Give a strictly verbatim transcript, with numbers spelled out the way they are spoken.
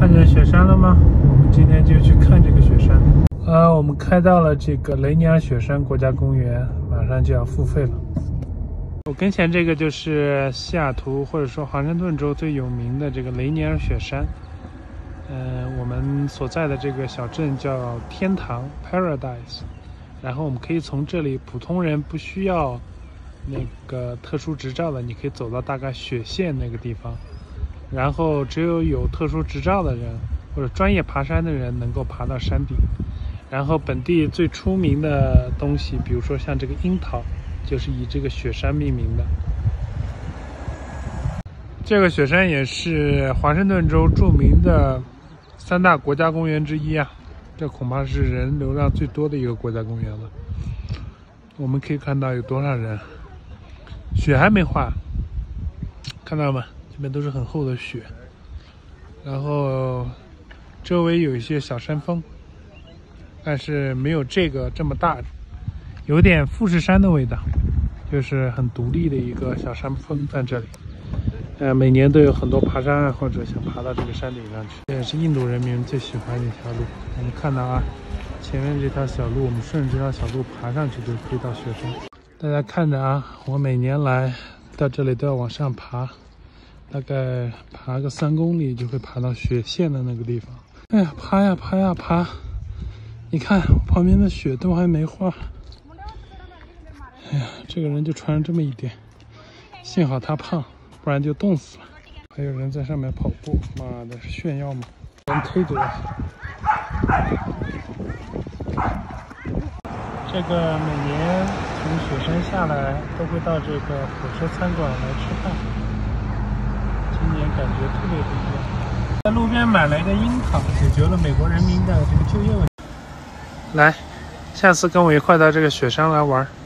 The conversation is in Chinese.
看见雪山了吗？我们今天就去看这个雪山。呃，我们开到了这个雷尼尔雪山国家公园，马上就要付费了。我跟前这个就是西雅图或者说华盛顿州最有名的这个雷尼尔雪山。呃，我们所在的这个小镇叫天堂 Paradise， 然后我们可以从这里，普通人不需要那个特殊执照的，你可以走到大概雪线那个地方，然后只有有特殊执照的人或者专业爬山的人能够爬到山顶。然后本地最出名的东西，比如说像这个樱桃，就是以这个雪山命名的。这个雪山也是华盛顿州著名的三大国家公园之一啊，这恐怕是人流量最多的一个国家公园了。我们可以看到有多少人，雪还没化，看到吗？这边都是很厚的雪，然后周围有一些小山峰，但是没有这个这么大，有点富士山的味道，就是很独立的一个小山峰在这里。呃，每年都有很多爬山爱好者想爬到这个山顶上去，这也是印度人民最喜欢的一条路。我们看到啊，前面这条小路，我们顺着这条小路爬上去就可以到雪山。大家看着啊，我每年来到这里都要往上爬，大概爬个三公里就会爬到雪线的那个地方。哎呀，爬呀爬呀爬，你看旁边的雪都还没化。哎呀，这个人就穿了这么一点，幸好他胖，不然就冻死了。还有人在上面跑步，妈的，是炫耀吗？人推着。这个每年从雪山下来都会到这个火车餐馆来吃饭，今年感觉特别不一样。在路边买了一个樱桃，解决了美国人民的这个就业问题。来，下次跟我一块到这个雪山来玩。